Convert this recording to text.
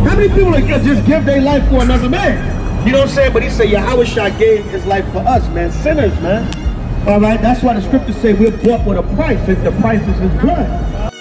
How many people just give their life for another man? You know what I'm saying? But he said, Yahushua gave his life for us, man. Sinners, man. All right, that's why the scriptures say we're bought with a price. The price is his blood.